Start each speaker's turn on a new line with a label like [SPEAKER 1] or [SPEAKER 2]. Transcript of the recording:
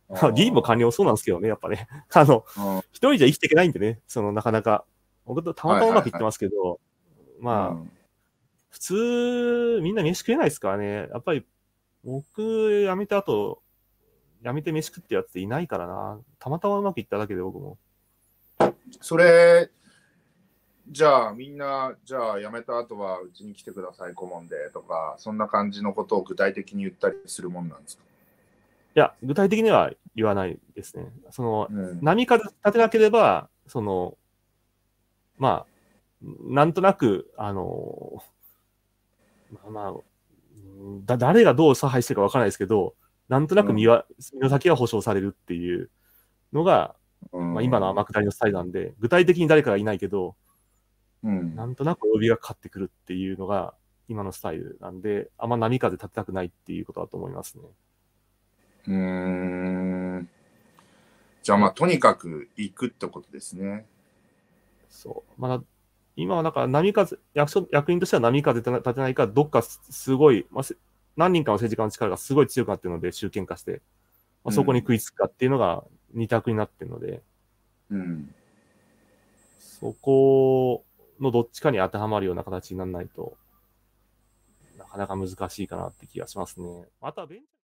[SPEAKER 1] 議員も官僚そうなんですけどね、やっぱね。一人じゃ生きていけないんでね、なかなか。僕とたまたまうまくいってますけど、まあ、普通、みんな飯食えないですからね。やっぱり、僕、辞めた後、辞めて飯食ってやつっていないからな。たまたまうまくいっただけで僕も。
[SPEAKER 2] それ、じゃあみんな、じゃあ辞めた後はうちに来てください、顧問でとか、そんな感じのことを具体的に言ったりするもんなんですか？
[SPEAKER 1] いや、具体的には言わないですね。波風立てなければ、まあ、なんとなく、誰がどう差配してるかわからないですけど、なんとなく身の先は保証されるっていうのが、今の天下りのスタイルなんで、具体的に誰かがいないけど、なんとなく帯がかかってくるっていうのが今のスタイルなんで、あんま波風立てたくないっていうことだと思いますね。
[SPEAKER 2] じゃあとにかく行くってことですね。
[SPEAKER 1] そう。今は波風、役員としては波風立てないか、どっかすごい、何人かの政治家の力がすごい強くなってるので、集権化して、そこに食いつくかっていうのが二択になってるので、そこのどっちかに当てはまるような形にならないと、なかなか難しいかなって気がしますね。あとは